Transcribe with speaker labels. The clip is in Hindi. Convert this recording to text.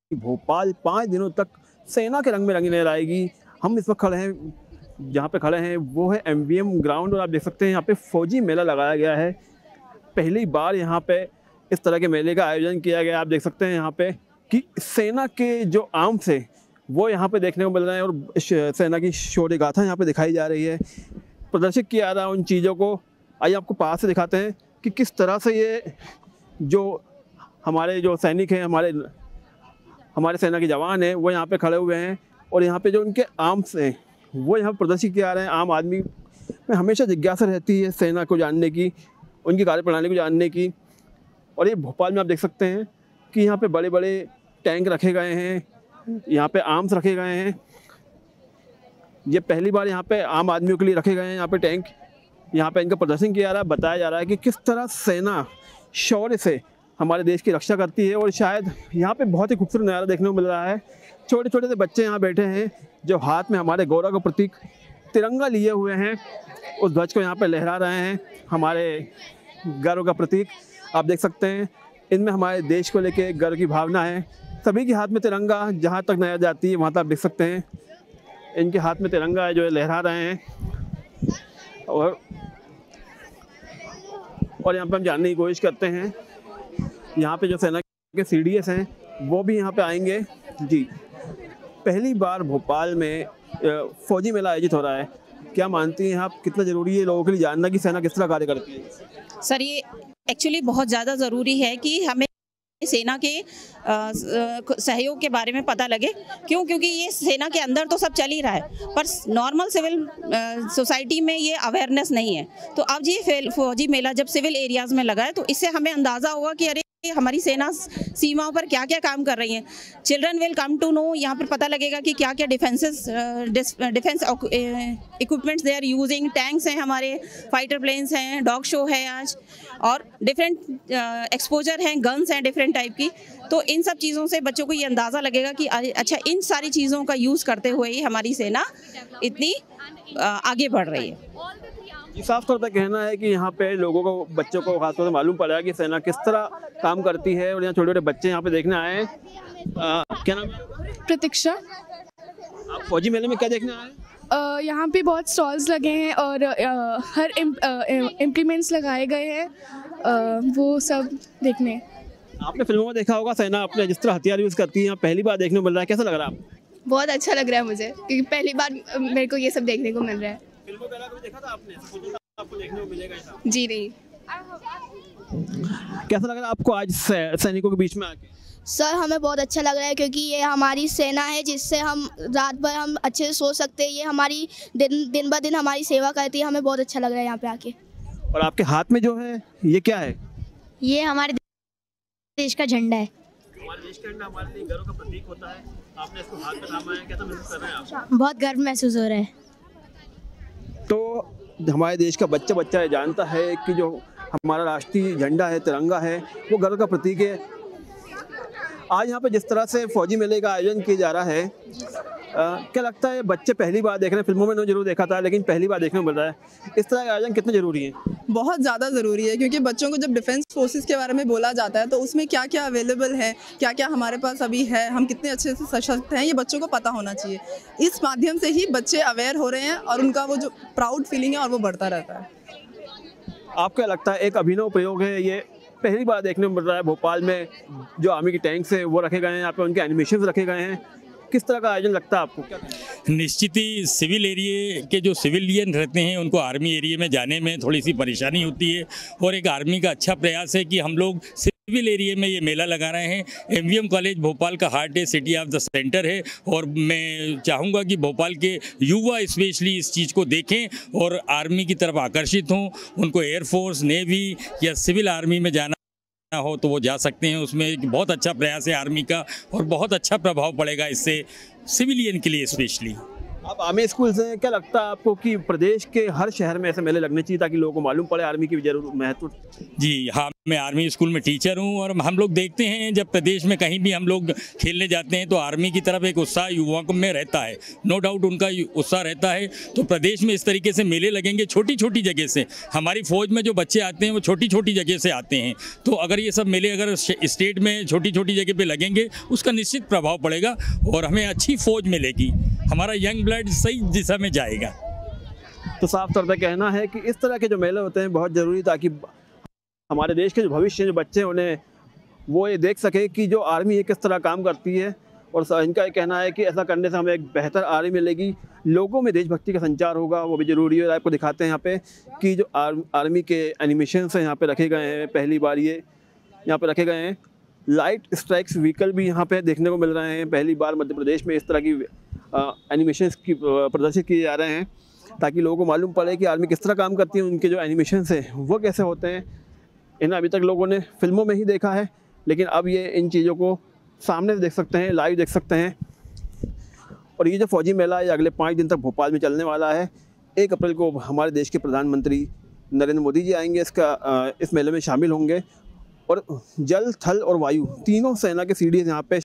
Speaker 1: भोपाल 5 दिनों तक सेना के रंग में रंगी नजर आएगी। हम इस वक्त खड़े हैं, जहाँ पे खड़े हैं वो है एमवीएम ग्राउंड और आप देख सकते हैं यहाँ पे फौजी मेला लगाया गया है। पहली बार यहाँ पे इस तरह के मेले का आयोजन किया गया। आप देख सकते हैं यहाँ पे कि सेना के जो आर्म्स है वो यहाँ पे देखने को मिल रहे हैं और सेना की शौर्य गाथा यहाँ पे दिखाई जा रही है, प्रदर्शित किया जा रहा है उन चीज़ों को। आइए आपको पास से दिखाते हैं कि किस तरह से ये जो हमारे जो सैनिक हैं, हमारे सेना के जवान हैं, वो यहाँ पे खड़े हुए हैं और यहाँ पे जो उनके आर्म्स हैं वो यहाँ प्रदर्शित किए जा रहे हैं। आम आदमी में हमेशा जिज्ञासा रहती है सेना को जानने की, उनकी कार्यप्रणाली को जानने की। और ये भोपाल में आप देख सकते हैं कि यहाँ पे बड़े बड़े टैंक रखे गए हैं, यहाँ पे आर्म्स रखे गए हैं। ये पहली बार यहाँ पे आम आदमियों के लिए रखे गए हैं यहाँ पे टैंक। यहाँ पे इनका प्रदर्शन किया जा रहा है, बताया जा रहा है कि किस तरह सेना शौर्य से हमारे देश की रक्षा करती है। और शायद यहाँ पे बहुत ही खूबसूरत नज़ारा देखने को मिल रहा है। छोटे छोटे से बच्चे यहाँ बैठे हैं जो हाथ में हमारे गौरव का प्रतीक तिरंगा लिए हुए हैं, उस ध्वज को यहाँ पे लहरा रहे हैं, हमारे गर्व का प्रतीक। आप देख सकते हैं इनमें हमारे देश को लेके गर्व की भावना है। सभी के हाथ में तिरंगा जहाँ तक नजर जाती है वहाँ तक आप देख सकते हैं इनके हाथ में तिरंगा है जो लहरा रहे हैं। और यहाँ पे हम जानने की कोशिश करते हैं, यहाँ पे जो सेना के सीडीएस हैं वो भी यहाँ पे आएंगे। जी, पहली बार भोपाल में फौजी मेला आयोजित हो रहा है। क्या मानती हैं आप, कितना ज़रूरी है लोगों के लिए जानना कि सेना किस तरह कार्य करती है?
Speaker 2: सर, ये एक्चुअली बहुत ज़्यादा ज़रूरी है कि हमें सेना के सहयोग के बारे में पता लगे। क्यों? क्योंकि ये सेना के अंदर तो सब चल ही रहा है, पर नॉर्मल सिविल सोसाइटी में ये अवेयरनेस नहीं है। तो अब ये फौजी मेला जब सिविल एरियाज़ में लगा है तो इससे हमें अंदाज़ा होगा कि अरे हमारी सेना सीमाओं पर क्या क्या काम कर रही है। Children will come to know, यहाँ पर पता लगेगा कि क्या क्या defence equipments they are using. Tanks हैं हमारे, फाइटर प्लेन्स हैं, डॉग शो है आज, और डिफरेंट एक्सपोजर हैं, गन्स हैं डिफरेंट टाइप की। तो इन सब चीज़ों से बच्चों को ये अंदाज़ा लगेगा कि अच्छा, इन सारी चीज़ों का यूज़ करते हुए ही हमारी सेना इतनी आगे बढ़ रही है।
Speaker 1: साफ तौर पर कहना है कि यहाँ पे लोगों को, बच्चों को खासतौर से मालूम पड़ा है कि सेना किस तरह काम करती है। और यहाँ छोटे छोटे बच्चे यहाँ पे देखने आए हैं। क्या नाम है?
Speaker 3: प्रतीक्षा।
Speaker 1: आप फौजी मेले में क्या देखने आए?
Speaker 3: यहाँ पे बहुत स्टॉल्स लगे हैं और हर इम्प्लीमेंट्स लगाए गए हैं, वो सब देखने।
Speaker 1: आपने फिल्मों में देखा होगा सेना अपने जिस तरह हथियार यूज़ करती है, यहाँ पहली बार देखने को मिल रहा है। कैसा लग रहा है आपको?
Speaker 3: बहुत अच्छा लग रहा है मुझे, क्योंकि पहली बार मेरे को ये सब देखने को मिल रहा है।
Speaker 1: फिल्मों में कभी देखा था आपने? आपको देखने को मिलेगा ऐसा?
Speaker 3: जी नहीं।
Speaker 1: कैसा लग रहा है आपको आज सैनिकों के बीच में आके?
Speaker 4: सर, हमें बहुत अच्छा लग रहा है क्योंकि ये हमारी सेना है जिससे हम रात भर हम अच्छे से सो सकते हैं। ये हमारी दिन ब दिन हमारी सेवा करती है। हमें बहुत अच्छा लग रहा है यहाँ पे आके।
Speaker 1: और आपके हाथ में जो है ये क्या है?
Speaker 4: ये हमारे देश का झंडा है।
Speaker 1: हमारे देश का झंडा हमारे लिए गर्व का प्रतीक होता है। आपने इसको हाथ में थामा है, कैसा महसूस कर रहे हैं आप?
Speaker 4: बहुत गर्व महसूस हो रहा है।
Speaker 1: तो हमारे देश का बच्चा बच्चा जानता है कि जो हमारा राष्ट्रीय झंडा है, तिरंगा है, वो गर्व का प्रतीक है। आज यहाँ पे जिस तरह से फौजी मेले का आयोजन किया जा रहा है, क्या लगता है बच्चे पहली बार देख रहे हैं? फिल्मों में जरूर देखा था, लेकिन पहली बार देखने को मिल रहा है। इस तरह का आयोजन कितना जरूरी है?
Speaker 5: बहुत ज़्यादा ज़रूरी है, क्योंकि बच्चों को जब डिफेंस फोर्सेस के बारे में बोला जाता है तो उसमें क्या क्या अवेलेबल है, क्या क्या हमारे पास अभी है, हम कितने अच्छे से सशक्त हैं, ये बच्चों को पता होना चाहिए। इस माध्यम से ही बच्चे अवेयर हो रहे हैं और उनका वो जो प्राउड फीलिंग है और वो बढ़ता रहता है।
Speaker 1: आपको क्या लगता है, एक अभिनव प्रयोग है ये, पहली बार देखने को मिल रहा है भोपाल में? जो आर्मी के टैंक्स हैं वो रखे गए हैं यहाँ पे, उनके एनिमेशन रखे गए हैं। किस तरह का आयोजन लगता है आपको? क्या
Speaker 6: निश्चित ही सिविल एरिया के जो सिविलियन रहते हैं उनको आर्मी एरिया में जाने में थोड़ी सी परेशानी होती है, और एक आर्मी का अच्छा प्रयास है कि हम लोग सिविल एरिया में ये मेला लगा रहे हैं। एमवीएम कॉलेज भोपाल का हार्ट है, सिटी ऑफ द सेंटर है, और मैं चाहूँगा कि भोपाल के युवा स्पेशली इस चीज़ को देखें और आर्मी की तरफ आकर्षित हों। उनको एयरफोर्स, नेवी या सिविल आर्मी में जाना हो तो वो जा सकते हैं। उसमें एक बहुत अच्छा प्रयास है आर्मी का और बहुत अच्छा प्रभाव पड़ेगा इससे सिविलियन के लिए स्पेशली।
Speaker 1: अब आर्मी स्कूल से क्या लगता है आपको कि प्रदेश के हर शहर में ऐसे मेले लगने चाहिए ताकि लोगों को मालूम पड़े आर्मी की जरूर महत्व?
Speaker 6: जी हाँ, मैं आर्मी स्कूल में टीचर हूँ और हम लोग देखते हैं जब प्रदेश में कहीं भी हम लोग खेलने जाते हैं तो आर्मी की तरफ एक उत्साह युवाओं में रहता है, नो डाउट उनका उत्साह रहता है। तो प्रदेश में इस तरीके से मेले लगेंगे छोटी छोटी जगह से, हमारी फौज में जो बच्चे आते हैं वो छोटी छोटी जगह से आते हैं, तो अगर ये सब मेले अगर स्टेट में छोटी छोटी जगह पे लगेंगे उसका निश्चित प्रभाव पड़ेगा और हमें अच्छी फौज मिलेगी, हमारा यंग ब्लड सही दिशा में जाएगा।
Speaker 1: तो साफ तौर पर कहना है कि इस तरह के जो मेले होते हैं बहुत ज़रूरी, ताकि हमारे देश के जो भविष्य जो बच्चे हैं उन्हें वो ये देख सके कि जो आर्मी किस तरह काम करती है। और इनका ये कहना है कि ऐसा करने से हमें एक बेहतर आर्मी मिलेगी, लोगों में देशभक्ति का संचार होगा, वो भी ज़रूरी है। आपको दिखाते हैं यहाँ पे कि जो आर्मी के एनिमेशंस हैं यहाँ पे रखे गए हैं, पहली बार ये यहाँ पे रखे गए हैं। लाइट स्ट्राइक्स व्हीकल भी यहाँ पे देखने को मिल रहे हैं, पहली बार मध्य प्रदेश में इस तरह की एनिमेशंस की प्रदर्शित किए जा रहे हैं ताकि लोगों को मालूम पड़े कि आर्मी किस तरह काम करती है, उनके जो एनिमेशंस हैं वो कैसे होते हैं। इन्हें अभी तक लोगों ने फिल्मों में ही देखा है, लेकिन अब ये इन चीज़ों को सामने से देख सकते हैं, लाइव देख सकते हैं। और ये जो फौजी मेला है अगले 5 दिन तक भोपाल में चलने वाला है। 1 अप्रैल को हमारे देश के प्रधानमंत्री नरेंद्र मोदी जी आएंगे, इस मेले में शामिल होंगे और जल, थल और वायु तीनों सेना के सीडीएस यहाँ पे